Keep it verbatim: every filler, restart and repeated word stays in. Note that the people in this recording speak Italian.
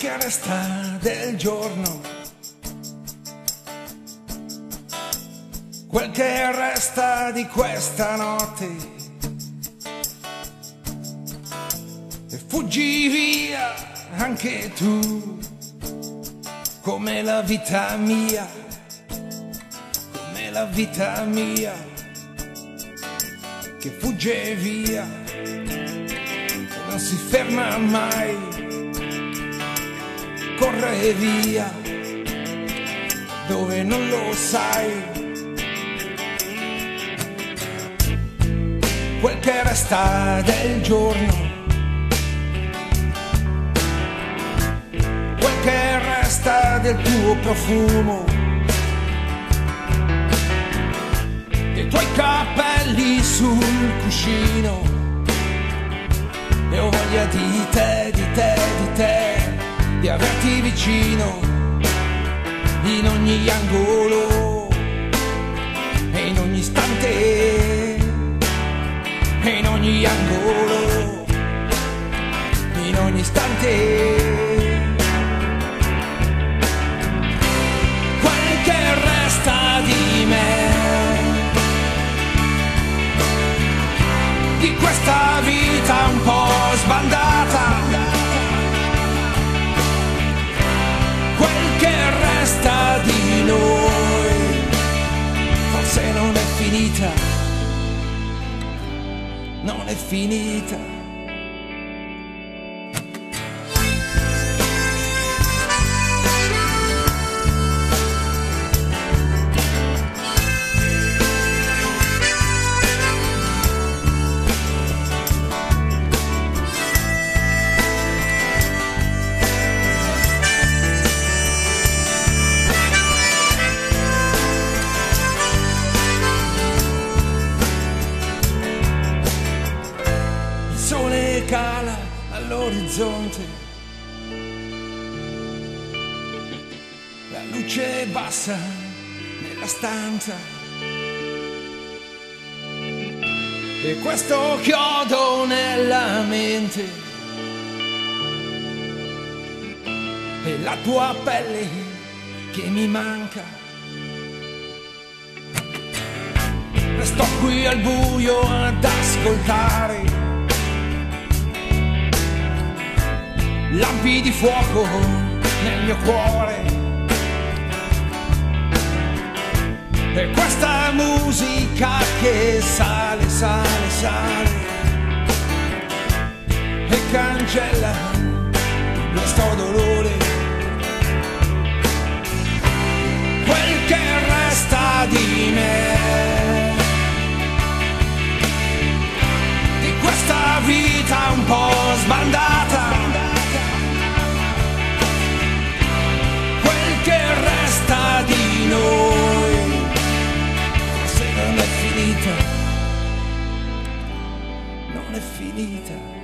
che resta del giorno, quel che resta di questa notte, e fuggi via anche tu, come la vita mia, come la vita mia, che fugge via, che non si ferma mai, corre via dove non lo sai. Quel che resta del giorno, quel che resta del tuo profumo, dei tuoi capelli sul cuscino, e ho voglia di te, di te, di te, di averti vicino in ogni angolo e in ogni istante, e in ogni angolo, in ogni istante. Quel che resta di me, di questa vita un po' sbandata, quel che resta di noi, forse non è finita, non è finita. Il sole cala all'orizzonte, la luce bassa nella stanza, e questo chiodo nella mente, e la tua pelle che mi manca. Resto qui al buio ad ascoltare lampi di fuoco nel mio cuore, e questa musica che sale, sale, sale, e cancella questo dolore. Quel che resta di me, di questa vita un po' sbandata, che resta di noi, forse non è finita, non è finita.